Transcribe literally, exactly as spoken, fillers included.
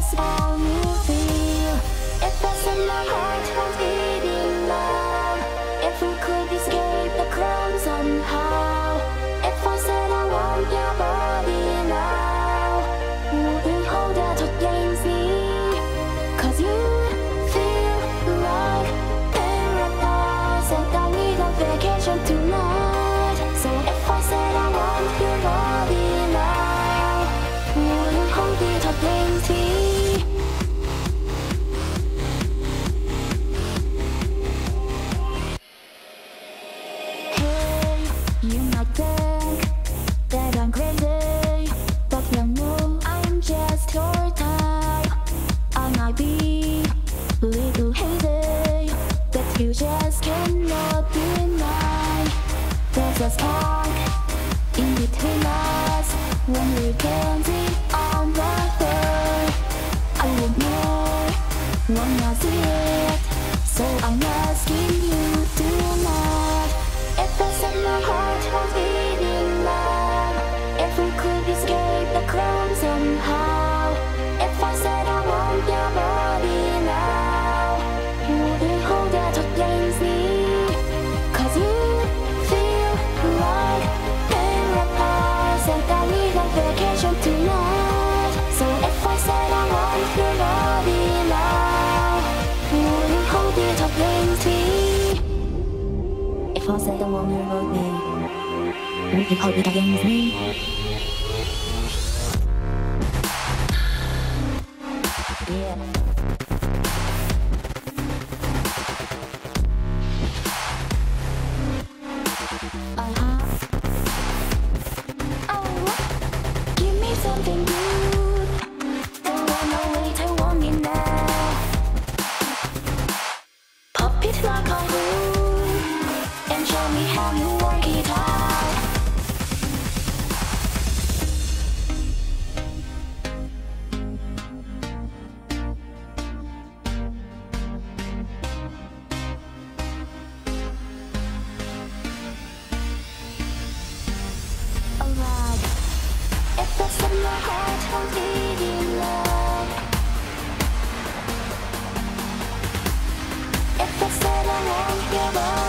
just how you feel. If it's in my heart, I'm feeling love. If we could escape the crowd somehow. If I said I want your body now, would you hold that against me? Cause you feel like paradise, and I need a vacation tonight. So if I said I want your body now, would you hold it against me? Hey, you might think that I'm crazy, but you know I'm just your type. I might be a little hazy, but you just cannot deny. There's a spark in between us when we're dancing on the floor. I won't know when I see it, so I'm asking you tonight. If it's in my heart, I'm feeling love. If we could escape the crowd somehow. If I said I want your body now, would you hold that against me? Cause you feel like paradise, and I need a vacation tonight. So if I said I want your body now, would you hold it against me? If I said I want your body, would you hold it against me? Yeah. Uh-huh. Oh, give me something good. Don't wanna wait, I want it now. Pop it like a balloon and show me how you work it out. Alright, if it's in my heart, I'm feeling love. If I said I want your body